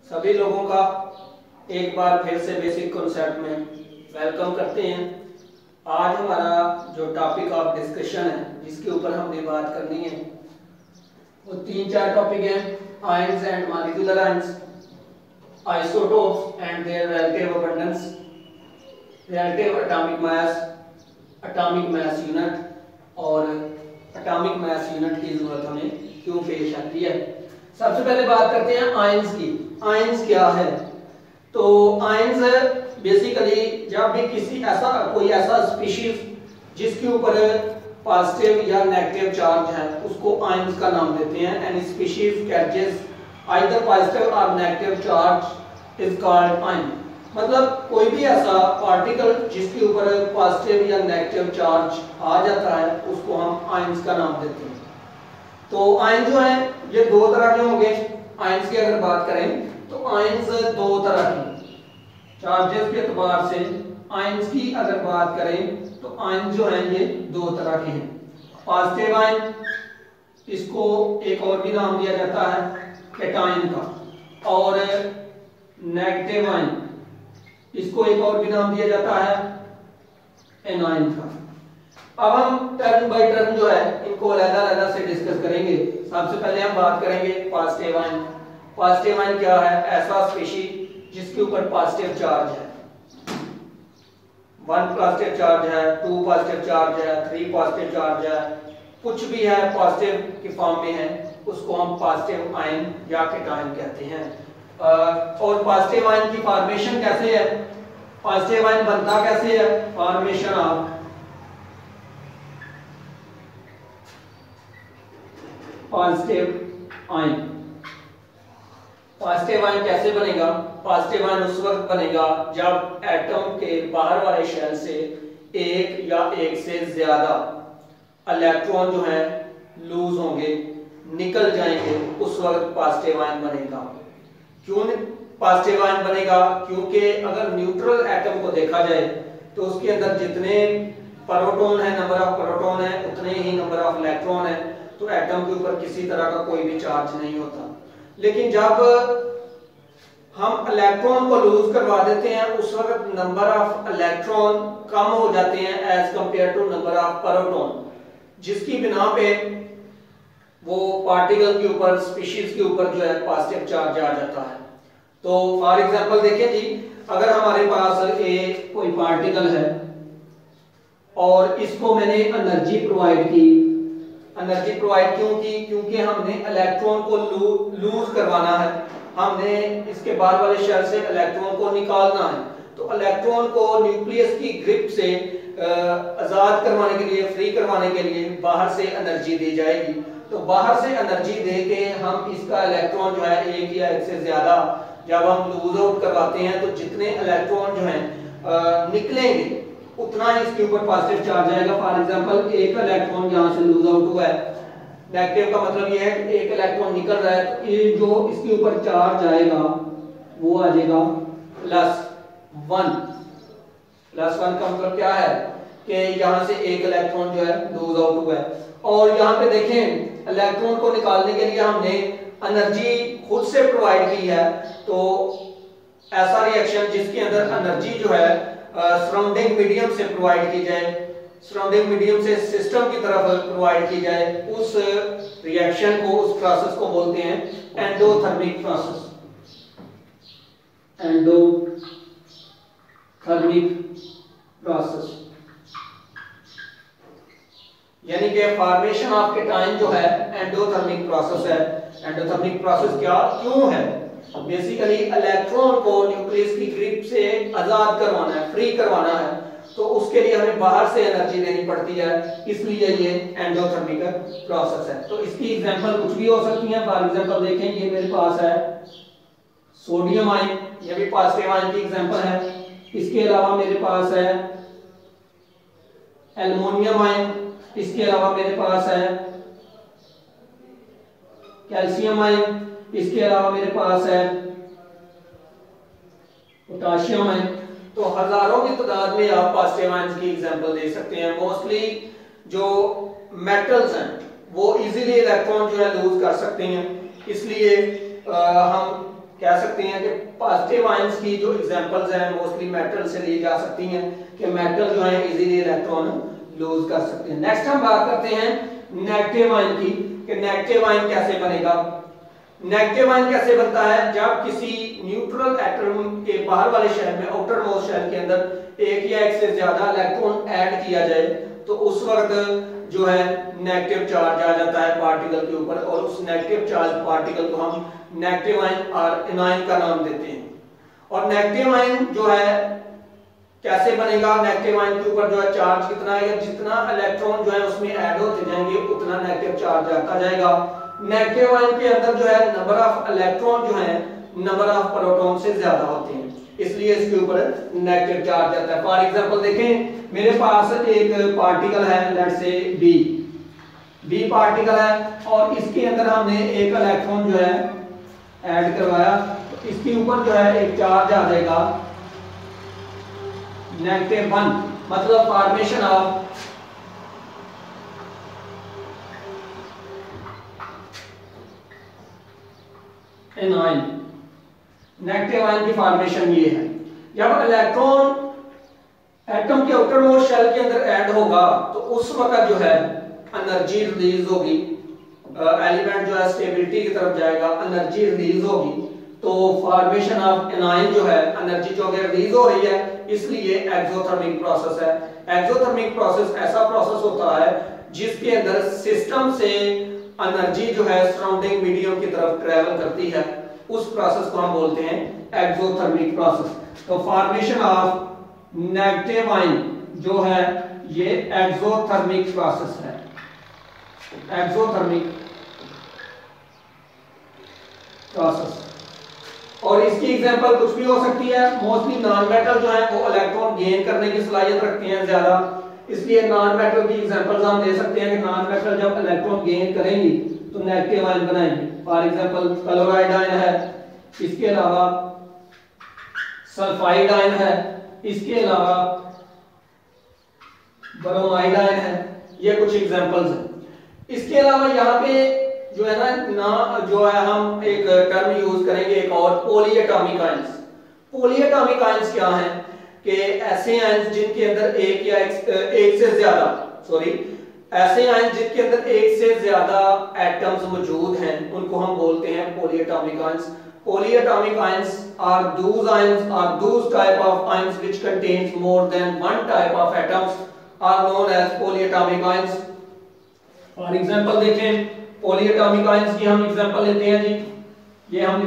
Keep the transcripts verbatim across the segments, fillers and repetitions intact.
सभी लोगों का एक बार फिर से बेसिक कॉन्सेप्ट में वेलकम करते हैं। आज हमारा जो टॉपिक ऑफ डिस्कशन है जिसके ऊपर हमने बात करनी है वो तीन चार टॉपिक हैं। Ions and molecular ions, isotopes and their relative abundance, relative atomic mass, atomic mass unit और एटॉमिक मास यूनिट की जरूरत हमें क्यों पेश आती है। सबसे पहले बात करते हैं आयंस की। आयंस क्या है? तो आयंस बेसिकली जब भी किसी ऐसा कोई ऐसा स्पीशीज जिसके ऊपर पॉजिटिव या नेगेटिव चार्ज है उसको आयंस का नाम देते हैं। Any species catches either positive और negative charge is called ion. मतलब कोई भी ऐसा पार्टिकल जिसके ऊपर पॉजिटिव या नेगेटिव चार्ज आ जाता है उसको हम आयंस का नाम देते हैं। तो आयन जो है ये दो तरह के होंगे। आयंस की अगर बात करें तो आयंस दो तरह की, चार्जेस के एतबार से आयंस की अगर बात करें तो आयन जो है ये दो तरह के हैं। पॉजिटिव आयन, इसको एक और भी नाम दिया जाता है कैटायन का, और नेगेटिव आयन इसको एक और भी नाम दिया जाता है एनायन का। अब हम टर्न बाय टर्न जो है इनको अलग-अलग से डिस्कस करेंगे। सबसे पहले हम बात करेंगे पॉजिटिव आयन। पॉजिटिव आयन क्या है? ऐसा स्पीशीज जिसके ऊपर पॉजिटिव चार्ज है, वन पॉजिटिव चार्ज है, टू पॉजिटिव चार्ज है, थ्री पॉजिटिव चार्ज है, कुछ भी है पॉजिटिव की फॉर्म में है उसको हम पॉजिटिव आयन या कैटायन कहते हैं। और पॉजिटिव आयन की फॉर्मेशन कैसे है? पॉजिटिव आयन बनता कैसे है? Formation of positive ion. Positive ion कैसे बनेगा? पॉजिटिव आयन उस वक्त बनेगा जब एटम के बाहर वाले शेल से एक या एक से ज्यादा इलेक्ट्रॉन जो है लूज होंगे, निकल जाएंगे, उस वक्त पॉजिटिव आयन बनेगा। क्यों पॉजिटिव आयन बनेगा? क्योंकि अगर न्यूट्रल एटम को देखा जाए तो उसके अंदर जितने प्रोटॉन है, नंबर ऑफ प्रोटॉन है, उतने ही नंबर ऑफ इलेक्ट्रॉन है, तो एटम के ऊपर किसी तरह का कोई भी चार्ज नहीं होता। लेकिन जब हम इलेक्ट्रॉन को लूज करवा देते हैं उस वक्त नंबर ऑफ इलेक्ट्रॉन कम हो जाते हैं as compare to number of proton, जिसकी बिना पे वो पार्टिकल के ऊपर, स्पीशीज के ऊपर जो है पॉजिटिव चार्ज आ जाता है। तो फॉर एग्जांपल देखिए जी, अगर हमारे पास एक कोई पार्टिकल है और इसको मैंने एनर्जी प्रोवाइड की, एनर्जी प्रोवाइड क्यों की? क्योंकि हमने इलेक्ट्रॉन को लू, लूज करवाना है, हमने इसके बाहर वाले शेल से इलेक्ट्रॉन को निकालना है। तो इलेक्ट्रॉन को न्यूक्लियस की ग्रिप से आजाद करवाने के लिए, फ्री करवाने के लिए बाहर से एनर्जी दी जाएगी। तो बाहर से एनर्जी दे के हम इसका इलेक्ट्रॉन जो है एक या एक से ज्यादा जब हम लूज आउट करवाते हैं तो जितने इलेक्ट्रॉन जो है निकलेंगे उतना ही इसके ऊपर पॉजिटिव चार्ज आएगा। फॉर एग्जांपल एक इलेक्ट्रॉन यहां से लूज आउट हुआ है, नेगेटिव का मतलब ये है कि एक इलेक्ट्रॉन निकल रहा है, तो ये जो इसके ऊपर चार्ज आएगा वो आ जाएगा प्लस वन। प्लस वन का मतलब क्या है कि यहां से एक इलेक्ट्रॉन जो है लूज आउट हुआ है। और यहां पे देखें इलेक्ट्रॉन को निकालने के लिए हमने एनर्जी खुद से प्रोवाइड की है। तो ऐसा रिएक्शन जिसके अंदर एनर्जी जो है सराउंडिंग uh, मीडियम से प्रोवाइड की जाए, सराउंडिंग मीडियम से सिस्टम की तरफ प्रोवाइड की जाए, उस रिएक्शन को, उस प्रोसेस को बोलते हैं एंडोथर्मिक प्रोसेस। एंडोथर्मिक प्रोसेस यानी कि फॉर्मेशन ऑफ कैटायन जो है एंडोथर्मिक प्रोसेस है। एंडोथर्मिक प्रोसेस क्या क्यों है? बेसिकली इलेक्ट्रॉन को न्यूक्लियस की ग्रिप से आजाद करवाना है, फ्री करवाना है, तो उसके लिए हमें बाहर से एनर्जी देनी पड़ती है, इसलिए ये एंडोथर्मिक प्रोसेस है। तो इसकी एग्जांपल कुछ भी हो सकती है। फॉर एग्जांपल देखें, ये मेरे पास है सोडियम आयन, ये भी पॉजिटिव आयन की एग्जांपल है। इसके अलावा मेरे पास है एल्युमिनियम आयन, इसके अलावा मेरे पास है कैल्शियम आयन, इसके अलावा मेरे पास है पोटेशियम आयन। तो हजारों की तादाद में आप पॉजिटिव आयंस की एग्जांपल दे सकते हैं। मोस्टली जो मेटल्स हैं वो इजीली इलेक्ट्रॉन जो है लूज कर सकते हैं, इसलिए आ, हम कह सकते हैं कि पॉजिटिव आयंस की जो एग्जांपल्स हैं मोस्टली मेटल से ली जा सकती हैं कि मेटल जो है इजीली इलेक्ट्रॉन लूज कर सकते हैं। नेक्स्ट हम बात करते हैं नेगेटिव आयन की कि नेगेटिव आयन कैसे बनेगा। नेगेटिव आयन कैसे बनता है, जब किसी न्यूट्रल एटम के बाहर वाले शेल में आउटर मोस्ट शेल के अंदर एक या एक से ज्यादा इलेक्ट्रॉन ऐड किया जाए तो उस वक्त जो है नेगेटिव चार्ज आ जाता है पार्टिकल के ऊपर और उस नेगेटिव चार्ज पार्टिकल को हम नेगेटिव आयन और एनायन का नाम देते हैं। और नेगेटिव आयन जो है कैसे बनेगा, नेगेटिव आयन के ऊपर जो है चार्ज कितना है, जितना इलेक्ट्रॉन जो है उसमें ऐड होते जाएंगे उतना नेगेटिव चार्ज आता जाएगा। नेगेटिव आयन के अंदर जो है नंबर ऑफ इलेक्ट्रॉन जो है नंबर ऑफ प्रोटॉन से ज्यादा होते हैं, इसलिए इसके ऊपर नेगेटिव चार्ज आता है। फॉर एग्जांपल देखें, मेरे पास एक पार्टिकल है let's say B B particle है और इसके अंदर हमने एक इलेक्ट्रॉन जो है ऐड करवाया तो इसके ऊपर जो है एक चार्ज आ जाएगा नेगेटिव वन, मतलब formation of anion. Negative ion की फॉर्मेशन ये है, जब इलेक्ट्रॉन एटम के आउटर मोस्ट शेल के अंदर ऐड होगा तो उस वक्त जो है एनर्जी रिलीज होगी, एलिमेंट जो है स्टेबिलिटी की तरफ जाएगा, एनर्जी रिलीज होगी तो फॉर्मेशन ऑफ एनायन जो है एनर्जी जो है रिलीज हो रही है, इसलिए एक्सोथर्मिक प्रोसेस है। एक्सोथर्मिक प्रोसेस ऐसा प्रोसेस होता है जिसके अंदर सिस्टम से एनर्जी जो है सराउंडिंग मीडियम की तरफ ट्रेवल करती है, उस प्रोसेस को हम बोलते हैं एक्सोथर्मिक प्रोसेस। तो फॉर्मेशन ऑफ नेगेटिव आयन जो है ये एक्सोथर्मिक प्रोसेस है, एक्सोथर्मिक प्रोसेस। और इसकी एग्जांपल कुछ भी हो सकती है, मोस्टली नॉन मेटल जो है वो इलेक्ट्रॉन गेन करने की सलाहियत रखते हैं ज्यादा, इसलिए नॉन मेटल की एग्जांपल्स हम दे सकते हैं कि नॉन मेटल जब इलेक्ट्रॉन गेन करेंगी तो नेगेटिव आयन बनाएंगे। फॉर एग्जांपल क्लोराइड आयन है, इसके अलावा सल्फाइड आयन है, इसके अलावा ब्रोमाइड आयन है, ये कुछ एग्जांपल्स हैं। इसके अलावा यहाँ पे जो है ना ना जो है हम एक टर्म यूज करेंगे एक और, पॉलीएटॉमिक आयंस। पॉलीएटॉमिक आयंस क्या हैं कि ऐसे आयंस जिनके अंदर एक या एक, एक से ज्यादा सॉरी ऐसे आयंस जिनके अंदर एक से ज्यादा एटम्स मौजूद हैं उनको हम बोलते हैं polyatomic ions. Polyatomic ions are those ions are those type of ions which contains more than one type of atoms are known as polyatomic ions. For example देखें, polyatomic ions की हम एग्जांपल लेते हैं जी, ये हम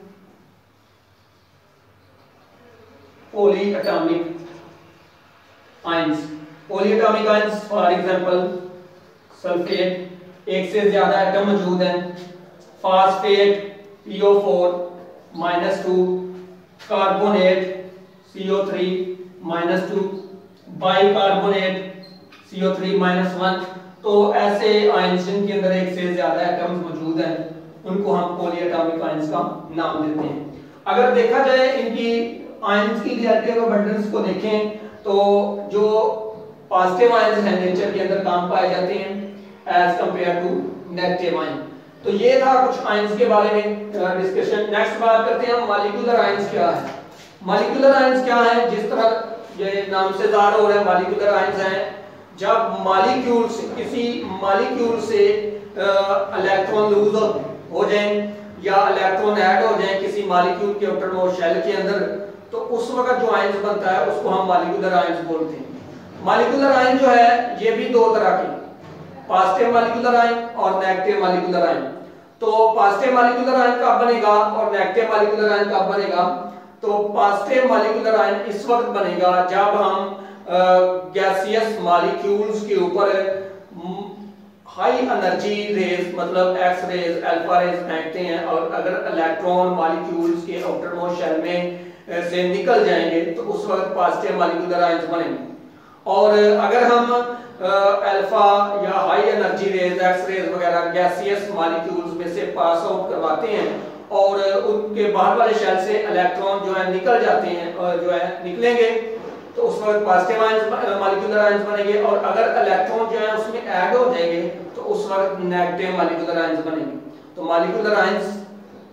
polyatomic ions polyatomic ions for example sulphate, एक से ज्यादा एटम मौजूद हैं, phosphate P O four minus two, carbonate C O three minus two, bicarbonate C O three minus one. तो ऐसे आयंस जिनके अंदर एक से ज्यादा एटम्स मौजूद हैं उनको हम पॉलीएटॉमिक आयंस का नाम देते हैं। अगर देखा जाए इनकी आयंस की रिलेटिव अबंडेंस को देखें तो जो पॉजिटिव आयंस हैं नेचर के अंदर कम पाए जाते हैं as compare to negative ion. तो ये था कुछ आयंस के बारे में डिस्कशन। नेक्स्ट बात करते हैं हम मॉलिक्यूलर आयंस क्या है। मॉलिक्यूलर आयंस क्या है, जिस तरह ये नाम से जाहिर हो रहा है मॉलिक्यूलर आयंस हैं जब मॉलिक्यूल से किसी मॉलिक्यूल से इलेक्ट्रॉन लूज हो जाए या इलेक्ट्रॉन ऐड हो जाए किसी मॉलिक्यूल के आउटर मोस्ट शेल के अंदर, तो उस वक्त जो आयंस बनता है उसको हम मॉलिक्यूलर आयंस बोलते हैं। मॉलिक्यूलर आयन जो है ये भी दो तरह के, पॉजिटिव मॉलिक्यूलर आयन और नेगेटिव मॉलिक्यूलर आयन। तो पॉजिटिव मॉलिक्यूलर आयन कब बनेगा और नेगेटिव मॉलिक्यूलर आयन कब बनेगा? तो पॉजिटिव मॉलिक्यूलर आयन इस वक्त बनेगा जब हम गैसियस मॉलिक्यूल्स के ऊपर हाई एनर्जी रेज मतलब एक्स रेज अल्फा रेज फेंकते हैं और अगर इलेक्ट्रॉन मॉलिक्यूल्स के आउटर मोस्ट शेल में से निकल जाएंगे तो उस वक्त पॉजिटिव मॉलिक्यूलर आयंस बनेंगे। और अगर हम अल्फा या high energy rays X rays वगैरह गैसियस मॉलिक्यूल्स में से पास आउट करवाते हैं और उनके बाहर वाले शेल से इलेक्ट्रॉन जो है निकल जाते हैं और जो है निकलेंगे तो उस वक्त पॉजिटिव आयंस मॉलिक्यूलर आयंस बनेंगे। और अगर इलेक्ट्रॉन जो है उसमें ऐड हो जाएंगे तो उस वक्त नेगेटिव मॉलिक्यूलर आयंस बनेंगे। तो मॉलिक्यूलर आयंस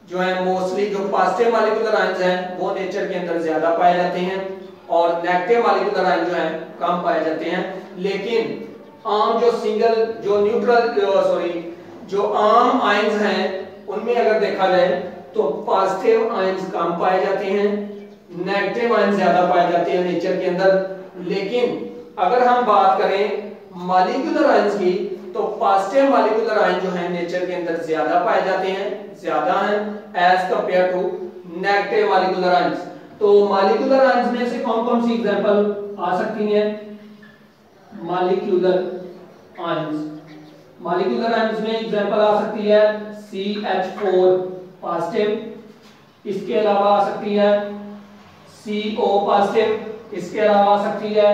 जो है मोस्टली जो पॉजिटिव मॉलिक्यूलर आयंस हैं वो नेचर के अंदर ज्यादा पाए जाते हैं और नेगेटिव मॉलिक्यूलर आयन जो है कम पाए जाते हैं। लेकिन आम जो सिंगल जो न्यूट्रल सॉरी जो आम आयंस हैं उनमें अगर देखा जाए तो पॉजिटिव आयंस कम पाए जाते हैं, नेगेटिव आयंस ज्यादा पाए जाते हैं नेचर के अंदर। लेकिन अगर हम बात करें मॉलिक्यूलर आयंस की तो पॉजिटिव मॉलिक्यूलर आयन जो है नेचर के अंदर ज्यादा पाए जाते हैं, ज्यादा हैं as compare to negative molecular ions. तो मॉलिक्यूलर आयंस में से कौन कौन सी एग्जांपल आ सकती हैं? मॉलिक्यूलर आयंस मॉलिक्यूलर आयंस में एग्जांपल आ सकती है सी एच फोर पॉजिटिव, इसके अलावा आ सकती है सी ओ पॉजिटिव, इसके अलावा आ सकती है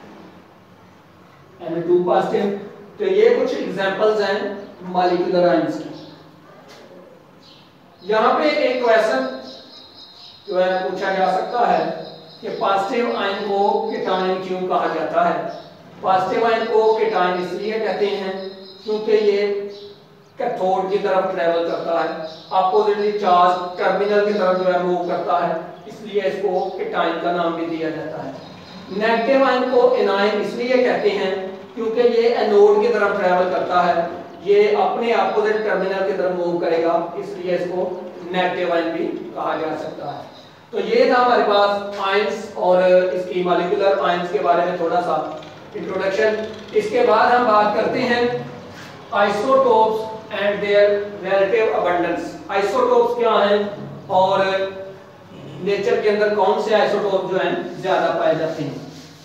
एन टू पॉजिटिव। तो ये कुछ एग्जांपल्स हैं मॉलिक्यूलर आयंस की। यहां पे एक क्वेश्चन जो है पूछा जा सकता है कि पॉजिटिव आयन को केटायन क्यों कहा जाता है? पॉजिटिव आयन को केटायन इसलिए कहते हैं क्योंकि ये कैथोड की तरफ ट्रेवल करता है, अपोजिटली चार्ज टर्मिनल की तरफ जो है मूव करता है, इसलिए इसको केटायन का नाम भी दिया जाता है। नेगेटिव आयन को एनायन इसलिए कहते हैं क्योंकि ये एनोड की तरफ ट्रेवल करता है, ये अपने अपोजिट टर्मिनल की तरफ मूव करेगा, इसलिए इसको नेगेटिव आयन भी कहा जा सकता है। तो ये था हमारे पास आयंस और इसकी मॉलिक्यूलर आयंस के बारे में थोड़ा सा इंट्रोडक्शन। इसके बाद हम बात करते हैं isotopes and their relative abundance. Isotopes क्या हैं और नेचर के अंदर कौन से आइसोटोप जो हैं ज्यादा पाए जाते हैं?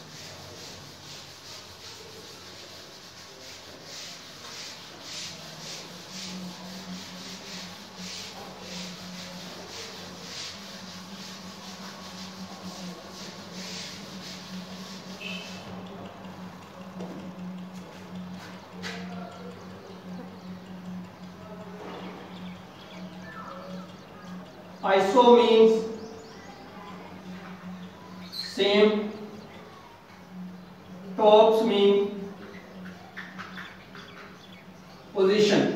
Iso means same, tops mean position.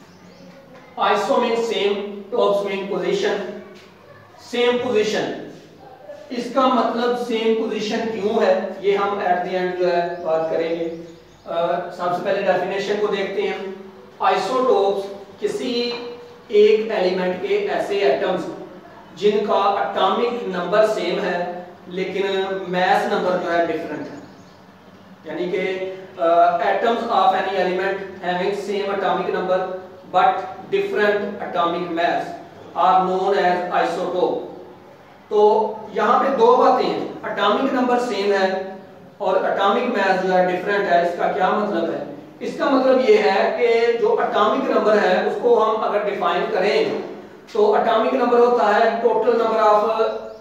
Iso means same, tops mean position. Same position, इसका मतलब सेम पोजीशन क्यों है ये हम एट द एंड जो है बात करेंगे। uh, सबसे पहले डेफिनेशन को देखते हैं। आइसोटोप्स किसी एक एलिमेंट के ऐसे एटम्स जिनका एटॉमिक नंबर सेम है लेकिन मास नंबर जो है डिफरेंट है, यानी कि atoms of any element having same atomic number but different atomic mass are known as isotope. तो यहाँ पे दो बातें हैं, एटॉमिक नंबर सेम है और एटॉमिक मास जो है डिफरेंट है। इसका क्या मतलब है? इसका मतलब ये है कि जो एटॉमिक नंबर है उसको हम अगर डिफाइन करें तो एटॉमिक नंबर होता है टोटल नंबर ऑफ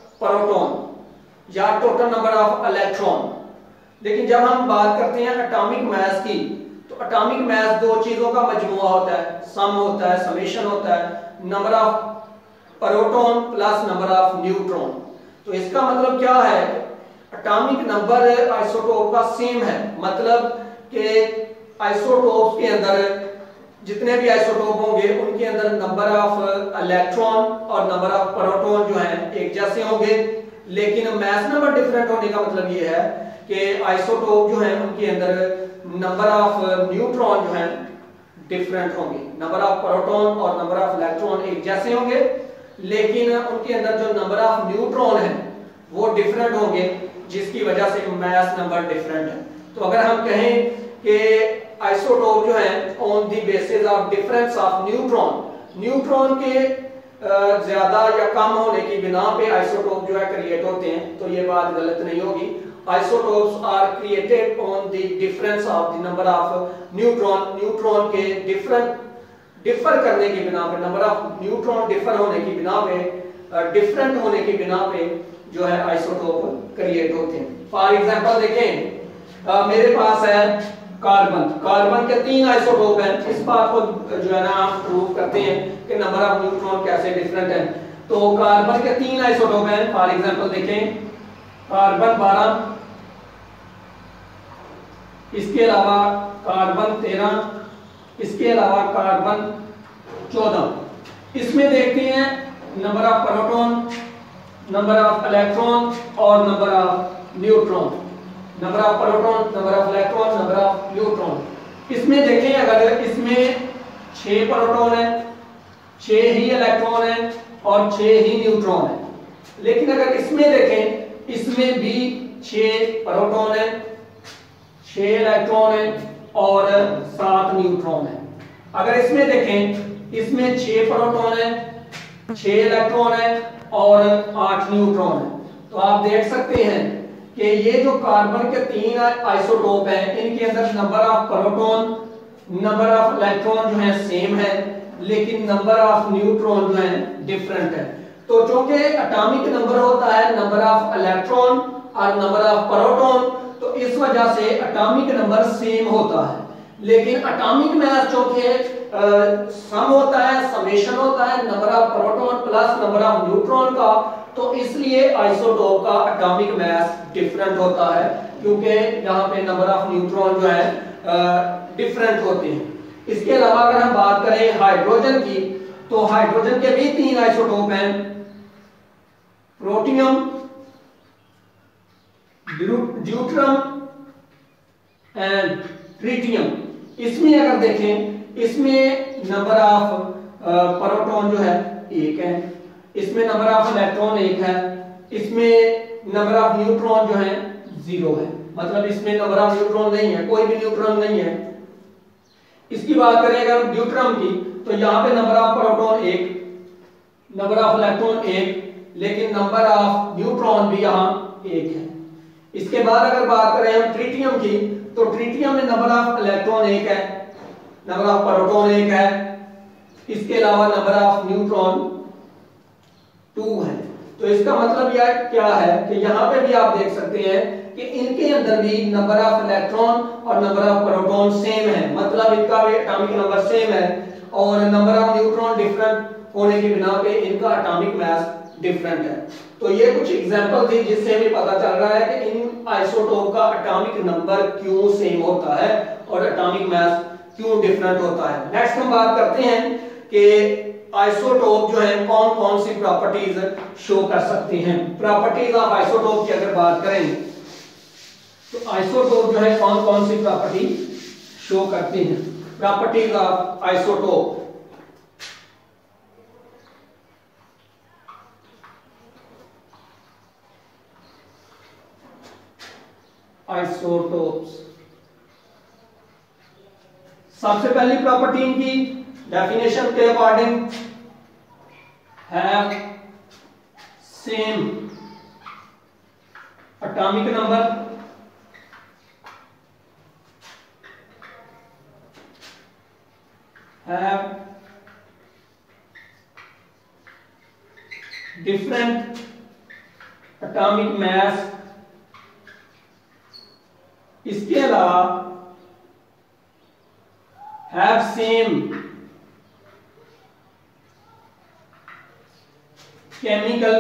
प्रोटॉन या टोटल नंबर ऑफ इलेक्ट्रॉन। लेकिन जब हम बात करते हैं एटॉमिक मास की तो एटॉमिक मास दो चीजों का मजमूआ होता है, सम होता है, समेशन होता है, number of proton plus number of neutron. तो इसका मतलब क्या है? एटॉमिक नंबर आइसोटोप का सेम है, मतलब कि आइसोटोप्स के अंदर जितने भी आइसोटोप होंगे उनके अंदर नंबर ऑफ इलेक्ट्रॉन और नंबर ऑफ प्रोटॉन जो हैं एक जैसे होंगे, लेकिन मास नंबर डिफरेंट होने का मतलब ये है कि आइसोटोप जो हैं उनके अंदर नंबर ऑफ न्यूट्रॉन जो हैं डिफरेंट होंगे, नंबर ऑफ प्रोटॉन और नंबर ऑफ इलेक्ट्रॉन एक जैसे होंगे, लेकिन उनके अंदर जो नंबर ऑफ न्यूट्रॉन है वो डिफरेंट होंगे, जिसकी वजह से मास नंबर डिफरेंट है। तो अगर हम कहें कि आइसोटोप जो है on the basis of difference of neutron, neutron के ज्यादा या कम होने की बिना पे आइसोटोप जो है क्रिएट होते हैं, तो ये बात गलत नहीं होगी। Isotopes are created on the difference of the number of neutron, neutron के डिफरेंट डिफर करने की बिना पे, नंबर ऑफ न्यूट्रॉन डिफर होने की बिना पे, डिफरेंट होने की बिना पे जो है आइसोटोप क्रिएट होते हैं। फॉर एग्जांपल देखें, आ, मेरे पास है कार्बन, कार्बन के तीन आइसोटोप हैं। इस बात को जो है ना हम प्रूव करते हैं कि नंबर ऑफ न्यूट्रॉन कैसे डिफरेंट है। तो कार्बन के तीन आइसोटोप हैं। फॉर एग्जांपल देखें, कार्बन बारह, इसके अलावा कार्बन तेरह, इसके अलावा कार्बन चौदह। इसमें देखते हैं number of proton, number of electron और number of neutron. Number of proton, number of electron, number of neutron. इसमें देखें अगर इसमें छह प्रोटॉन है, छह ही इलेक्ट्रॉन है और छह ही न्यूट्रॉन है। लेकिन अगर इसमें देखें, इसमें भी छह प्रोटॉन है, छह इलेक्ट्रॉन है और सात न्यूट्रॉन है। अगर इसमें देखें, इसमें छह प्रोटॉन है, छह इलेक्ट्रॉन है और आठ न्यूट्रॉन है। तो आप देख सकते हैं कि ये जो कार्बन के तीन आइसोटोप हैं, इनके अंदर number of proton, number of electron जो है सेम है, लेकिन नंबर ऑफ न्यूट्रॉन जो है डिफरेंट है। तो चूंकि एटॉमिक नंबर होता है नंबर ऑफ इलेक्ट्रॉन और नंबर ऑफ प्रोटॉन, तो इस वजह से एटॉमिक नंबर सेम होता है। लेकिन एटॉमिक मास जो कि सम होता है, समेशन होता है number of proton plus number of neutron का, तो इसलिए आइसोटोप का एटॉमिक मास डिफरेंट होता है, क्योंकि यहाँ पे नंबर ऑफ न्यूट्रॉन जो है डिफरेंट होते हैं। इसके अलावा अगर हम बात करें हाइड्रोजन की, तो हाइड्रोजन के भी तीन आइसोटोप हैं, प्रोटियम, ड्यूट्रम एंड ट्रिटियम। इसमें अगर देखें, इसमें नंबर ऑफ प्रोटॉन जो है एक है, इसमें नंबर ऑफ इलेक्ट्रॉन एक है, इसमें नंबर ऑफ न्यूट्रॉन जो है जीरो है, मतलब इसमें नंबर ऑफ न्यूट्रॉन नहीं है, कोई भी न्यूट्रॉन नहीं है। इसकी बात करें अगर ड्यूट्रम की, तो यहाँ पे नंबर ऑफ प्रोटॉन एक, नंबर ऑफ इलेक्ट्रॉन एक, लेकिन नंबर ऑफ न्यूट्रॉन भी यहाँ एक है। इसके बाद अगर बात करें हम ट्रिटियम की, तो ट्रिटियम में नंबर ऑफ इलेक्ट्रॉन एक है, नंबर ऑफ प्रोटॉन एक है, इसके अलावा नंबर ऑफ न्यूट्रॉन टू है। तो इसका मतलब यह क्या है कि यहाँ पे भी आप देख सकते हैं कि इनके अंदर भी नंबर ऑफ इलेक्ट्रॉन और नंबर ऑफ प्रोटॉन सेम है, मतलब इनका भी एटॉमिक नंबर सेम है, और नंबर ऑफ न्यूट्रॉन डिफरेंट होने की बिना पे इनका एटॉमिक मास डिफरेंट है। तो ये कुछ एग्जांपल थी जिससे हमें पता चल रहा है कि इन आइसोटोप का एटॉमिक नंबर क्यों सेम होता है और एटॉमिक मास क्यों डिफरेंट होता है। नेक्स्ट हम बात करते हैं कि आइसोटोप जो है कौन कौन सी प्रॉपर्टीज शो कर सकते हैं। प्रॉपर्टीज ऑफ आइसोटोप की अगर बात करें, तो आइसोटोप जो है कौन कौन सी प्रॉपर्टी शो करते हैं। प्रॉपर्टीज ऑफ आइसोटोप, आइसोटोप्स, सबसे पहली प्रॉपर्टी इनकी डेफिनेशन के according have same atomic number, have different atomic mass, इसके अलावा हैव सेम केमिकल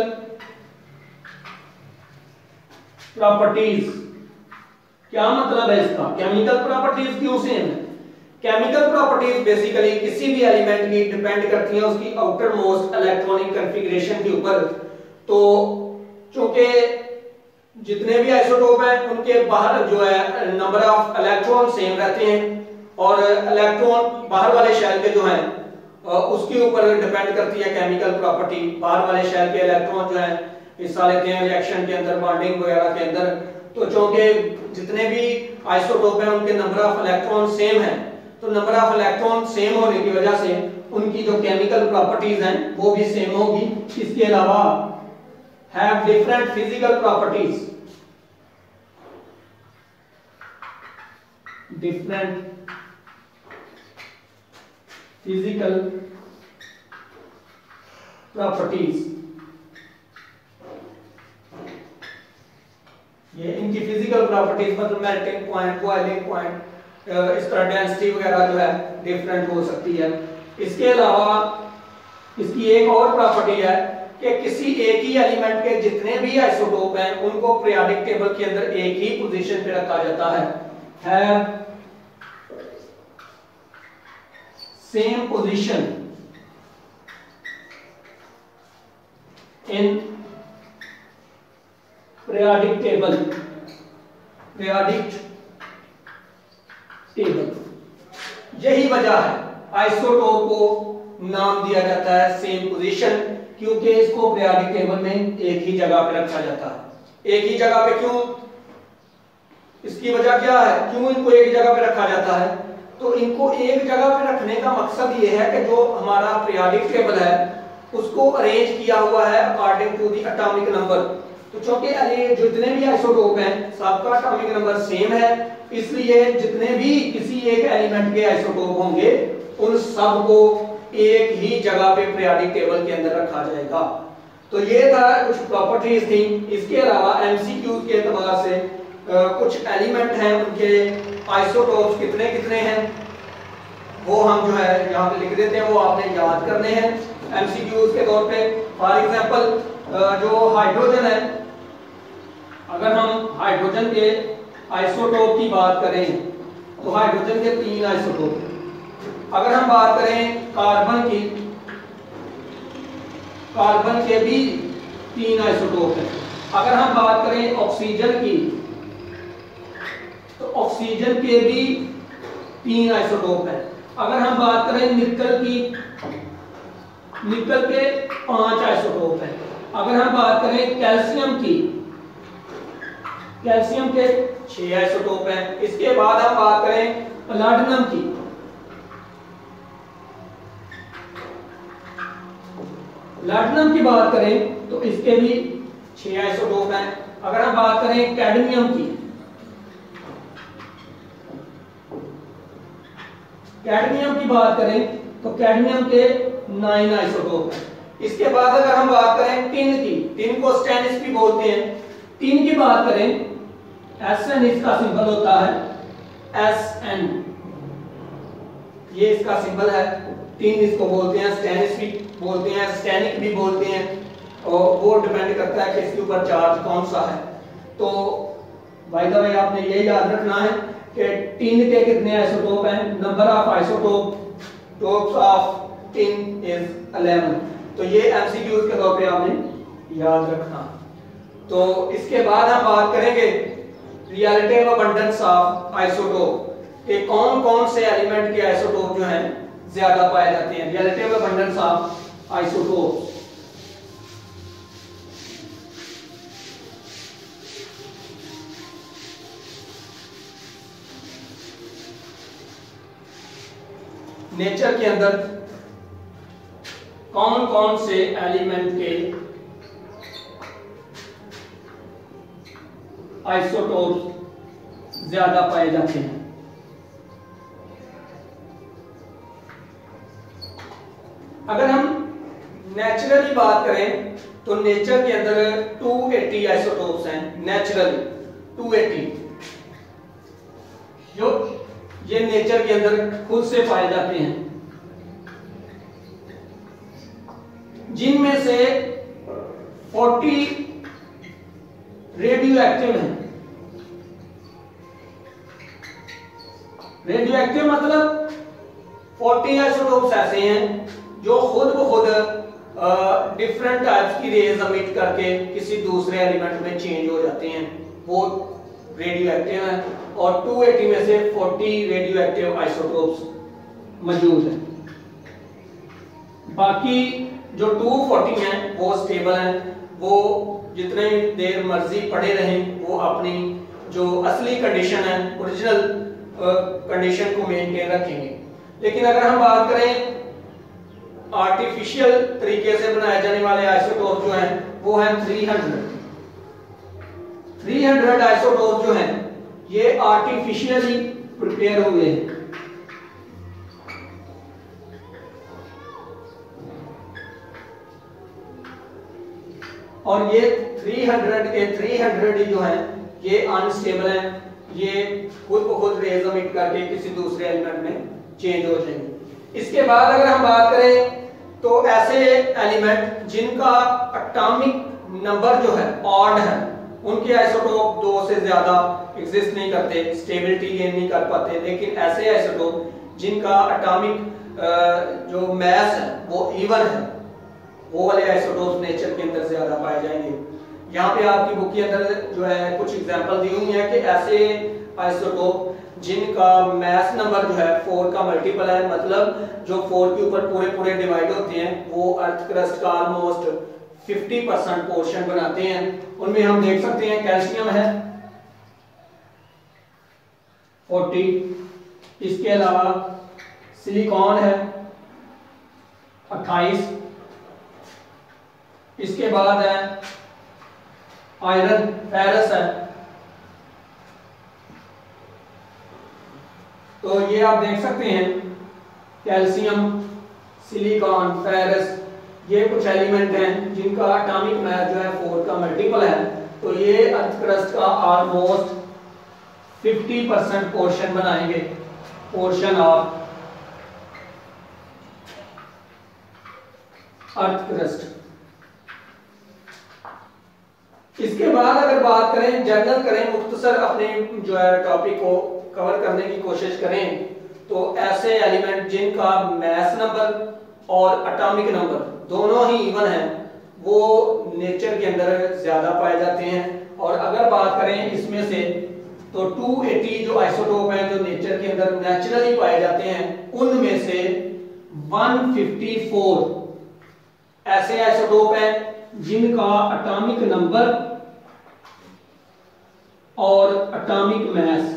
प्रॉपर्टीज। क्या मतलब है इसका, केमिकल प्रॉपर्टीज क्यों सेम है। केमिकल प्रॉपर्टीज बेसिकली किसी भी एलिमेंट की डिपेंड करती हैं उसकी आउटर मोस्ट इलेक्ट्रॉनिक कॉन्फ़िगरेशन के ऊपर। तो चूंकि जितने भी आइसोटोप हैं उनके बाहर जो है नंबर ऑफ इलेक्ट्रॉन सेम रहते हैं, और इलेक्ट्रॉन बाहर वाले शेल के जो हैं उसके ऊपर डिपेंड करती है केमिकल प्रॉपर्टी। बाहर वाले शेल के इलेक्ट्रॉन जो है हिस्सा लेते हैं रिएक्शन के अंदर, बॉन्डिंग वगैरह के अंदर। तो चूंकि जितने भी आइसोटोप हैं उनके नंबर ऑफ इलेक्ट्रॉन सेम है, तो नंबर ऑफ इलेक्ट्रॉन सेम होने की वजह से उनकी जो केमिकल प्रॉपर्टीज हैं वो भी सेम होगी। इसके अलावा have different physical properties, different physical properties, ये इनकी फिजिकल प्रॉपर्टीज मतलब मेल्टिंग पॉइंट, बॉइलिंग पॉइंट, इस तरह डेंसिटी वगैरह जो है डिफरेंट हो सकती है। इसके अलावा इसकी एक और प्रॉपर्टी है कि किसी एक ही एलिमेंट के जितने भी आइसोटोप हैं उनको पीरियोडिक टेबल के अंदर एक ही पोजीशन पे रखा जाता है। Have same position in periodic table, periodic table। यही वजह है आइसोटोप को नाम दिया जाता है सेम पोजीशन, क्योंकि इसको पीरियोडिक टेबल में एक ही जगह पे रखा जाता है। एक ही जगह पे क्यों? इसकी वजह क्या है, क्यों इनको एक ही जगह पे रखा जाता है? तो इनको एक जगह पे रखने का मकसद ये है कि जो हमारा पीरियोडिक टेबल है उसको अरेंज किया हुआ है according to the atomic number. तो चूंकि जो जितने भी आइसोटोप हैं सबका एटॉमिक नंबर सेम है, इसलिए जितने भी किसी एक एलिमेंट के आइसोटोप होंगे उन सब को एक ही जगह पे पीरियोडिक टेबल के अंदर रखा जाएगा। तो ये था कुछ प्रॉपर्टीज थी। इसके अलावा एमसीक्यू के एतबार से आ, कुछ एलिमेंट हैं उनके आइसोटोप्स कितने कितने हैं वो हम जो है यहाँ पे लिख देते हैं, वो आपने याद करने हैं एमसीक्यूज के तौर पे। फॉर एग्जांपल जो हाइड्रोजन है, अगर हम हाइड्रोजन के आइसोटोप की बात करें तो हाइड्रोजन के तीन आइसोटोप। अगर हम बात करें कार्बन की, कार्बन के भी तीन आइसोटोप हैं। अगर हम बात करें ऑक्सीजन की तो ऑक्सीजन के भी तीन आइसोटोप हैं। अगर हम बात करें निकल की, निकल के पांच आइसोटोप हैं। अगर हम बात करें कैल्शियम की, कैल्शियम के छह आइसोटोप हैं। इसके बाद हम बात करें प्लैटिनम की, प्लैटिनम की बात करें तो इसके भी छह आइसोटोप हैं। अगर हम बात करें कैडमियम की, कैडमियम की बात करें तो कैडमियम के नाइन आइसोटोप हैं। इसके बाद अगर हम बात करें टिन की, टिन को स्टेनिस भी बोलते हैं। टिन की बात करें एस एन इसका सिंबल होता है एस एन, ये इसका सिंबल है। टिन इसको बोलते हैं, स्टेनिस भी बोलते हैं, स्टेनिक भी बोलते हैं, और वो डिपेंड करता है कि इसके ऊपर चार्ज कौन सा है। तो बाय द वे आपने ये याद रखना है कि टिन के कितने आइसोटोप हैं। Number of isotope tops of tin is eleven. तो ये एमसीक्यूज के तौर पे आपने याद रखना। तो इसके बाद हम बात करेंगे रिलेटिव अबंडेंस ऑफ आइसोटोप, कि कौन कौन से एलिमेंट के आइसोटोप जो हैं ज्यादा पाए जाते हैं। Relative abundance of isotope, nature के अंदर कौन कौन से एलिमेंट के आइसोटोप ज्यादा पाए जाते हैं। अगर हम नेचुरली बात करें तो नेचर के अंदर दो सौ अस्सी आइसोटोप्स हैं। नेचुरली दो सौ अस्सी जो ये नेचर के अंदर खुद से पाए जाते हैं, जिनमें से चालीस रेडियो एक्टिव हैं। रेडियो एक्टिव मतलब चालीस आइसोटोप्स ऐसे हैं जो खुद ब खुद डिफरेंट टाइप्स की रेज एमिट करके किसी दूसरे एलिमेंट में चेंज हो जाते हैं, वो रेडियो एक्टिव हैं। और दो सौ अस्सी में से चालीस रेडियो एक्टिव आइसोटोप्स मौजूद हैं। बाकी जो दो सौ चालीस हैं वो स्टेबल हैं, वो जितने देर मर्जी पड़े रहें वो अपनी जो असली कंडीशन है, ओरिजिनल कंडीशन को मेंटेन रखेंगे। लेकिन अगर हम बात करें आर्टिफिशियल तरीके से बनाए जाने वाले आइसोटोप जो हैं वो हैं तीन सौ। तीन सौ आइसोटोप जो हैं ये आर्टिफिशियली प्रिपेयर हुए हैं। और ये तीन सौ के तीन सौ जो हैं ये अनस्टेबल हैं, ये खुद ब खुद रेज एमिट करके किसी दूसरे एलिमेंट में चेंज हो जाएंगे। इसके बाद अगर हम बात करें तो ऐसे एलिमेंट जिनका एटॉमिक नंबर जो है ऑड है, उनके आइसोटोप दो से ज्यादा एग्जिस्ट नहीं करते, स्टेबिलिटी गेन नहीं कर पाते। लेकिन ऐसे आइसोटोप जिनका एटॉमिक जो मास है वो इवन है, वो वाले आइसोटोप नेचर के अंदर ज्यादा पाए जाएंगे। यहाँ पे आपकी बुक के अंदर जो है कुछ एग्जांपल दी हुई है कि ऐसे आइसोटोप जिनका मास नंबर जो है फोर का मल्टीपल है, मतलब जो फोर के ऊपर पूरे पूरे डिवाइड होते हैं, वो अर्थ क्रस्ट का ऑलमोस्ट फिफ्टी परसेंट पोर्शन बनाते हैं। उनमें हम देख सकते हैं कैल्शियम है फोर्टी, इसके अलावा सिलिकॉन है अट्ठाईस, इसके बाद है आयरन फेरस है। तो ये आप देख सकते हैं कैल्शियम, सिलिकॉन, फेरस, ये कुछ एलिमेंट हैं जिनका एटॉमिक मास जो है फोर का मल्टीपल है। तो ये अर्थ क्रस्ट का ऑलमोस्ट फिफ्टी परसेंट पोर्शन बनाएंगे, पोर्शन ऑफ अर्थ क्रस्ट। इसके बाद अगर बात करें जनरल करें, मुख्तसर अपने जो है टॉपिक को कवर करने की कोशिश करें, तो ऐसे एलिमेंट जिनका मास नंबर और एटॉमिक नंबर दोनों ही इवन है, वो नेचर के अंदर ज्यादा पाए जाते हैं। और अगर बात करें इसमें से तो टू एटी जो आइसोटोप हैं जो नेचर के अंदर नेचुरली पाए जाते हैं, उनमें से वन फिफ्टी फोर ऐसे आइसोटोप हैं जिनका एटॉमिक नंबर और एटॉमिक मास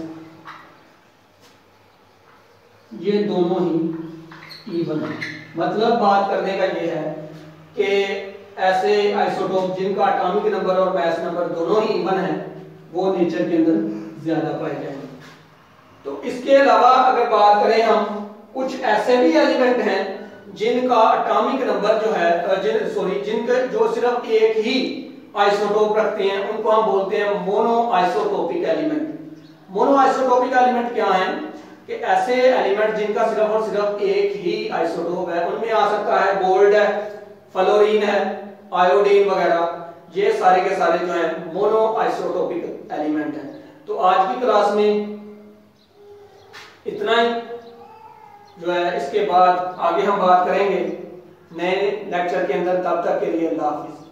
ये दोनों ही इवन है। मतलब बात करने का ये है कि ऐसे आइसोटोप जिनका एटॉमिक नंबर और मास नंबर दोनों ही इवन है, वो नेचर के अंदर ज्यादा पाए जाएंगे। तो इसके अलावा अगर बात करें हम, कुछ ऐसे भी एलिमेंट हैं जिनका एटॉमिक नंबर जो है जिन सॉरी जिनके जो सिर्फ एक ही आइसोटोप रखते हैं, उनको हम बोलते हैं mono isotopic element. Mono isotopic element क्या है कि ऐसे एलिमेंट जिनका सिर्फ और सिर्फ एक ही आइसोटोप है। उनमें आ सकता है गोल्ड है, फ्लोरीन है, आयोडीन वगैरह, ये सारे के सारे जो है मोनो आइसोटोपिक एलिमेंट है। तो आज की क्लास में इतना ही जो है, इसके बाद आगे हम बात करेंगे नए लेक्चर के अंदर। तब तक के लिए अल्लाह हाफिज।